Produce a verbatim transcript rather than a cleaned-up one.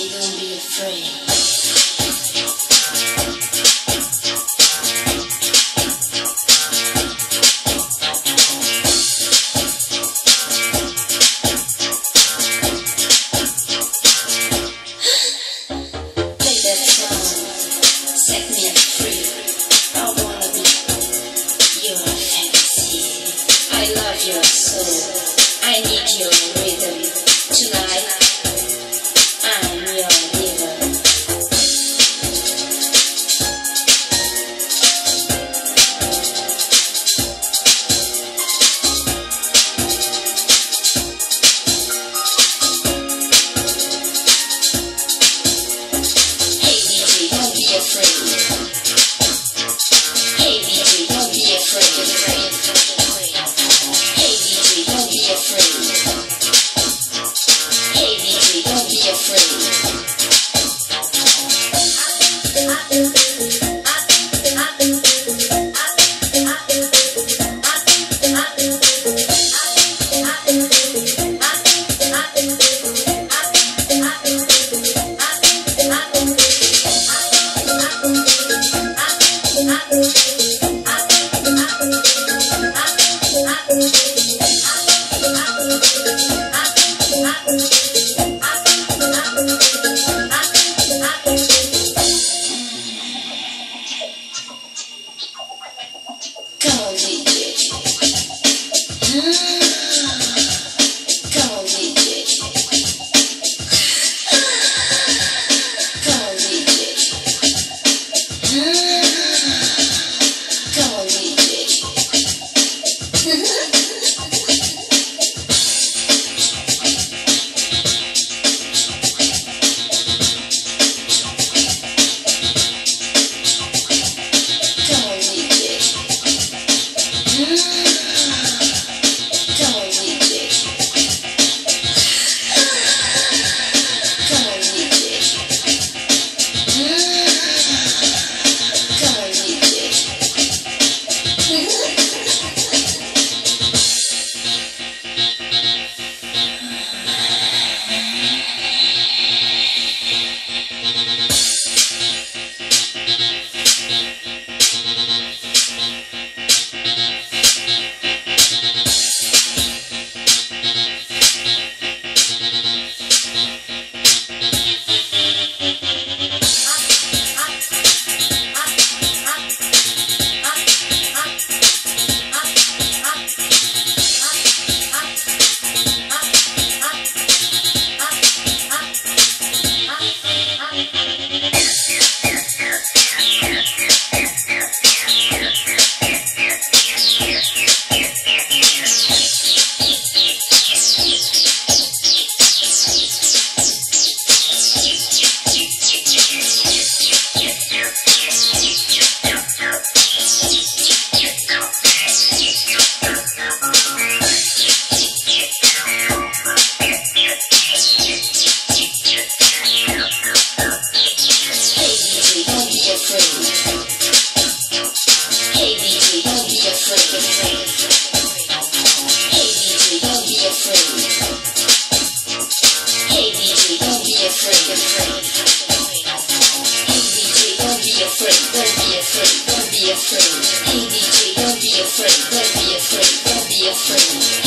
don't be afraid. Your soul, I need your rhythm. Tonight, I'm your giver. Hey D J, don't be afraid. Hey D J, don't be afraid. afraid. Hey D J, don't be afraid. Hey D J, don't be afraid. Come on, D J. Come on, D J. Come on, D J. Come on, D J. Hey D J, don't be afraid, don't be afraid, don't be afraid, don't be afraid.